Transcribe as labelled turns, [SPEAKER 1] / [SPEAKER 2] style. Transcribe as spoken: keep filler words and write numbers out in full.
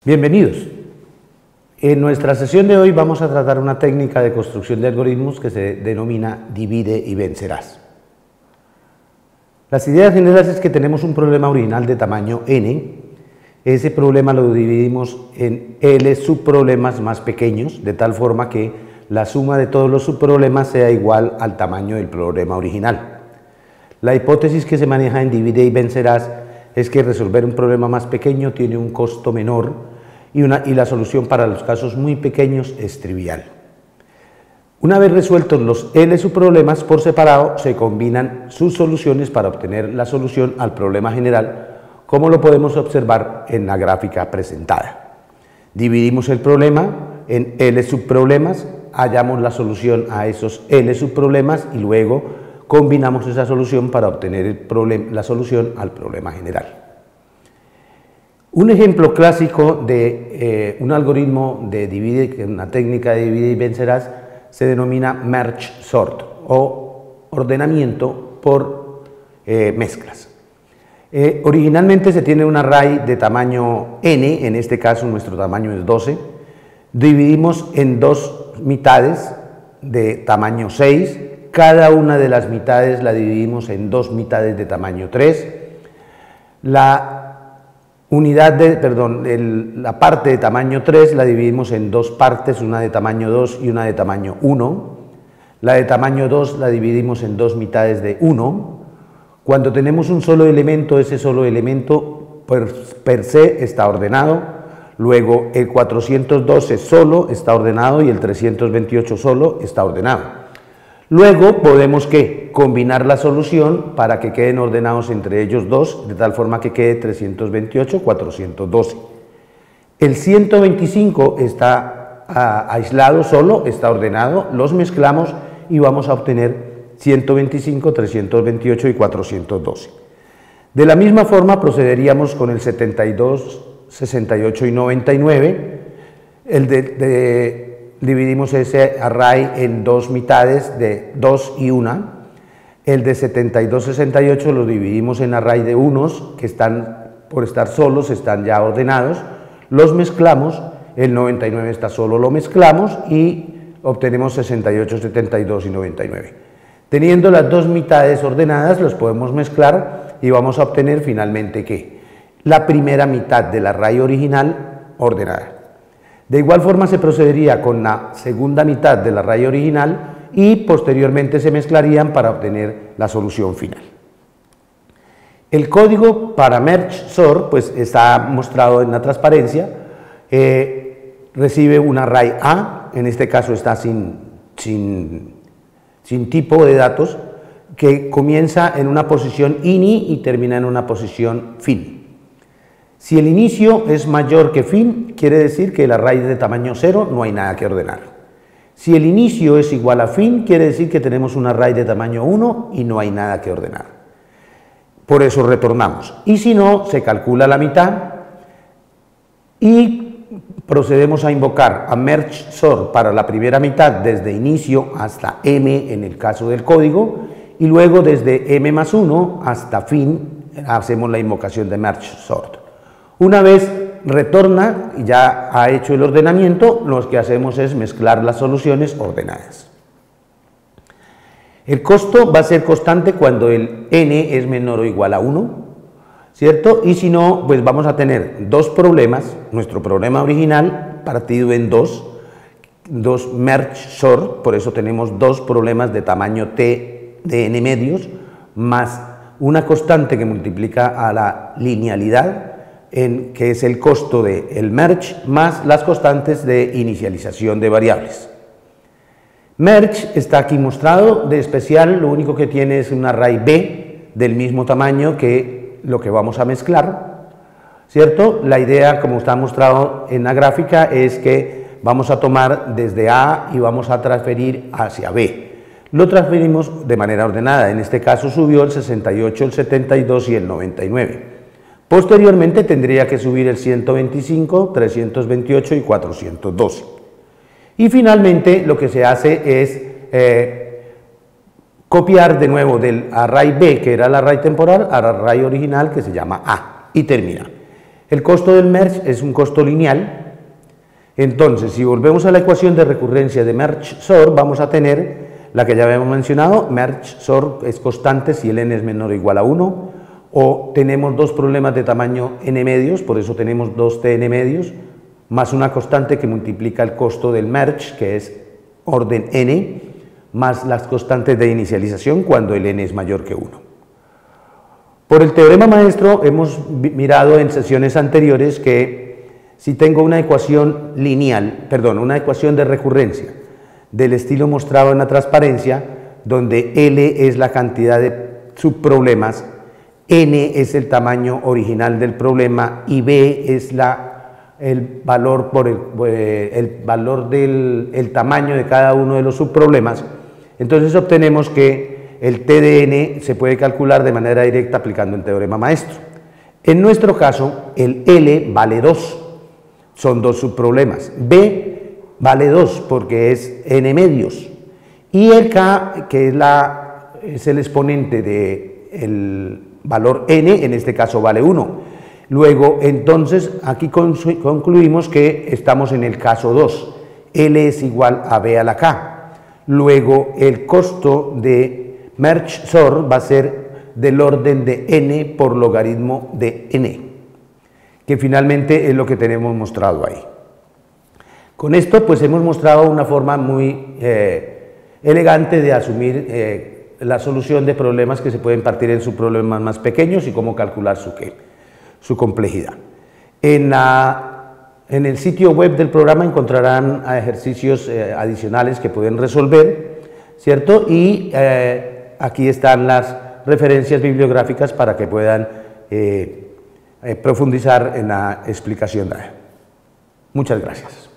[SPEAKER 1] Bienvenidos. En nuestra sesión de hoy vamos a tratar una técnica de construcción de algoritmos que se denomina divide y vencerás. Las ideas generales es que tenemos un problema original de tamaño n. Ese problema lo dividimos en L subproblemas más pequeños, de tal forma que la suma de todos los subproblemas sea igual al tamaño del problema original. La hipótesis que se maneja en divide y vencerás es que resolver un problema más pequeño tiene un costo menor y, una, y la solución para los casos muy pequeños es trivial. Una vez resueltos los L subproblemas por separado, se combinan sus soluciones para obtener la solución al problema general, como lo podemos observar en la gráfica presentada. Dividimos el problema en L subproblemas, hallamos la solución a esos L subproblemas y luego combinamos esa solución para obtener el problema, la solución al problema general. Un ejemplo clásico de eh, un algoritmo de divide, una técnica de divide y vencerás, se denomina merge sort o ordenamiento por eh, mezclas. Eh, originalmente se tiene un array de tamaño n, en este caso nuestro tamaño es doce, dividimos en dos mitades de tamaño seis, cada una de las mitades la dividimos en dos mitades de tamaño tres, la unidad de, perdón, el, la parte de tamaño tres la dividimos en dos partes, una de tamaño dos y una de tamaño uno, la de tamaño dos la dividimos en dos mitades de uno. Cuando tenemos un solo elemento, ese solo elemento per, per se está ordenado, luego el cuatrocientos doce solo está ordenado y el trescientos veintiocho solo está ordenado. Luego podemos ¿qué? Combinar la solución para que queden ordenados entre ellos dos, de tal forma que quede trescientos veintiocho, cuatrocientos doce. El ciento veinticinco está a, aislado solo, está ordenado, los mezclamos y vamos a obtener ciento veinticinco, trescientos veintiocho y cuatrocientos doce. De la misma forma procederíamos con el setenta y dos, sesenta y ocho y noventa y nueve, el de, de dividimos ese array en dos mitades de dos y una, el de setenta y dos, sesenta y ocho lo dividimos en array de unos que están, por estar solos, están ya ordenados, los mezclamos, el noventa y nueve está solo, lo mezclamos y obtenemos sesenta y ocho, setenta y dos y noventa y nueve. Teniendo las dos mitades ordenadas, los podemos mezclar y vamos a obtener finalmente ¿qué? La primera mitad del array original ordenada. De igual forma se procedería con la segunda mitad del array original y posteriormente se mezclarían para obtener la solución final. El código para merge sort pues está mostrado en la transparencia, eh, recibe un array A, en este caso está sin, sin, sin tipo de datos, que comienza en una posición ini y termina en una posición fin. Si el inicio es mayor que fin, quiere decir que el array de tamaño cero no hay nada que ordenar. Si el inicio es igual a fin, quiere decir que tenemos un array de tamaño uno y no hay nada que ordenar. Por eso retornamos. Y si no, se calcula la mitad y procedemos a invocar a merge sort para la primera mitad desde inicio hasta m en el caso del código y luego desde m más uno hasta fin hacemos la invocación de merge sort. Una vez retorna y ya ha hecho el ordenamiento, lo que hacemos es mezclar las soluciones ordenadas. El costo va a ser constante cuando el n es menor o igual a uno, ¿cierto? Y si no, pues vamos a tener dos problemas, nuestro problema original partido en dos, dos merge sort, por eso tenemos dos problemas de tamaño t de n medios, más una constante que multiplica a la linealidad, en, que es el costo del merge, más las constantes de inicialización de variables. Merge está aquí mostrado, de especial lo único que tiene es un array B del mismo tamaño que lo que vamos a mezclar, ¿cierto? La idea, como está mostrado en la gráfica, es que vamos a tomar desde A y vamos a transferir hacia B. Lo transferimos de manera ordenada, en este caso subió el sesenta y ocho, el setenta y dos y el noventa y nueve. Posteriormente tendría que subir el ciento veinticinco, trescientos veintiocho y cuatrocientos doce. Y finalmente lo que se hace es eh, copiar de nuevo del array B, que era el array temporal, al array original que se llama A, y termina. El costo del merge es un costo lineal. Entonces, si volvemos a la ecuación de recurrencia de merge-sort, vamos a tener la que ya habíamos mencionado, merge-sort es constante si el n es menor o igual a uno, o tenemos dos problemas de tamaño n medios, por eso tenemos dos t n medios, más una constante que multiplica el costo del merge, que es orden n, más las constantes de inicialización cuando el n es mayor que uno. Por el teorema maestro hemos mirado en sesiones anteriores que si tengo una ecuación lineal, perdón, una ecuación de recurrencia del estilo mostrado en la transparencia, donde L es la cantidad de subproblemas, N es el tamaño original del problema y B es la, el valor, por el, eh, el valor del el tamaño de cada uno de los subproblemas, entonces obtenemos que el T de N se puede calcular de manera directa aplicando el teorema maestro. En nuestro caso, el L vale dos, son dos subproblemas. B vale dos porque es n medios. Y el K, que es, la, es el exponente del valor n, en este caso vale uno. Luego, entonces, aquí concluimos que estamos en el caso dos. L es igual a B a la K. Luego, el costo de merge-sort va a ser del orden de n por logaritmo de n, que finalmente es lo que tenemos mostrado ahí. Con esto pues hemos mostrado una forma muy eh, elegante de asumir eh, la solución de problemas que se pueden partir en subproblemas más pequeños y cómo calcular su, ¿qué? su complejidad. En, la, en el sitio web del programa encontrarán ejercicios eh, adicionales que pueden resolver, ¿cierto? Y eh, aquí están las referencias bibliográficas para que puedan eh, eh, profundizar en la explicación de ello. Muchas gracias.